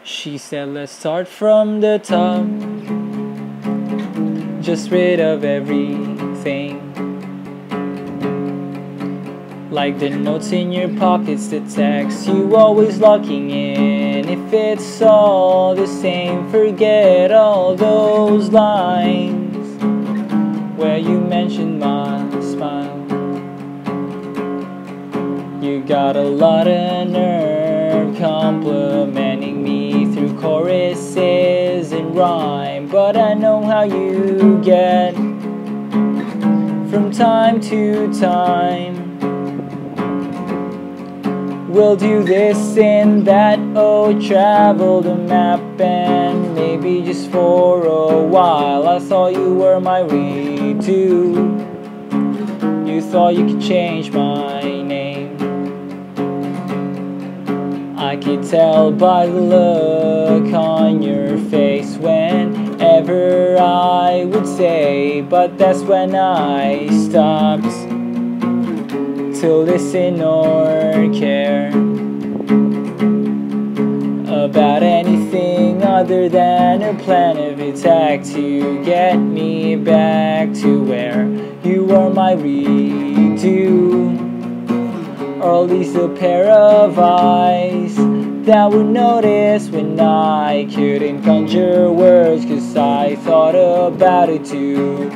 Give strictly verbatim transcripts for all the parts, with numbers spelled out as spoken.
She said, let's start from the top, just rid of everything, like the notes in your pockets, the text you always locking in. If it's all the same, forget all those lines where you mentioned my smile. You got a lot of nerve complimenting me through choruses and rhyme, but I know how you get from time to time. We'll do this and that, oh, travel the map, and maybe just for a while. I thought you were my redo. You thought you could change my name. I could tell by the look on your face whenever I would say, but that's when I stopped to listen or care about anything other than her plan of attack to get me back to where you were my redo. Or at least a pair of eyes that would notice when I couldn't conjure words, 'cause I thought about it too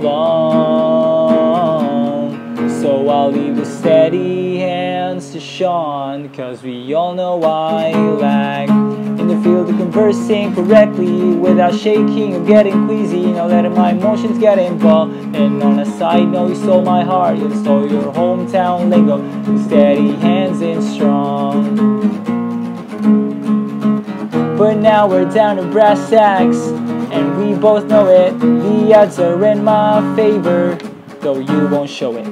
long. So I'll leave the steady hands to Sean, 'cause we all know I lag in the field of conversing correctly without shaking or getting queasy, no letting my emotions get involved. And on a side note, you stole my heart, you stole your hometown lingo, steady hands and strong. But now we're down to brass tacks, and we both know it. The odds are in my favor, though you won't show it.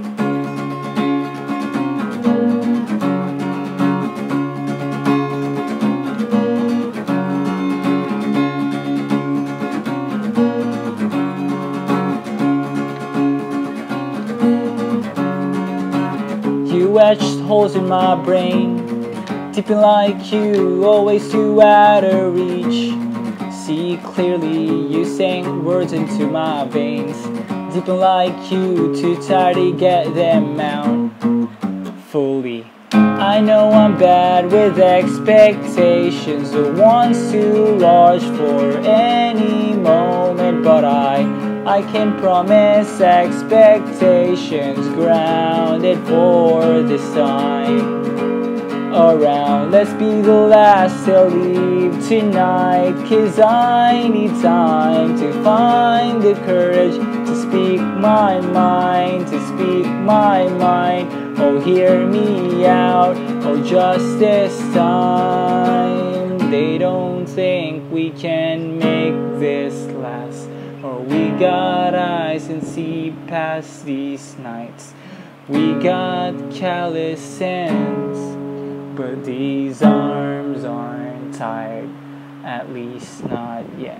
You etched holes in my brain, deeping like you, always too out of reach. See clearly, you sang words into my veins, deeping like you, too tired to get them out fully. I know I'm bad with expectations, the one's too large for any moment, but I I can promise expectations grounded for this time around. Let's be the last to leave tonight, 'cause I need time to find the courage to speak my mind, to speak my mind. Oh, hear me out, oh, just this time. They don't think we can make this last, or we got eyes and see past these nights. We got callous hands, but these arms aren't tired, at least not yet.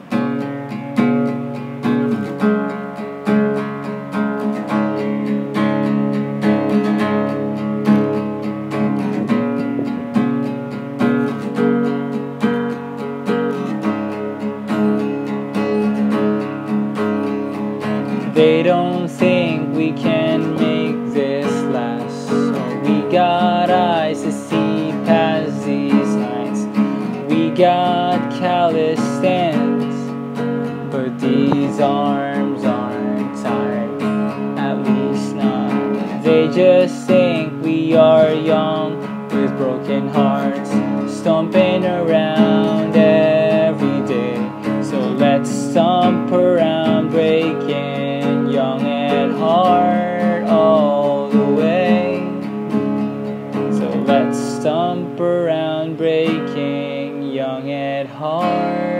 They don't think we can make this last, so we got eyes to see past these nights. We got callous hands, but these arms aren't tired, at least not. They just think we are young with broken hearts, stomping around every day. So let's stomp around, breaking young at heart all the way. So let's stomp around, breaking young at heart.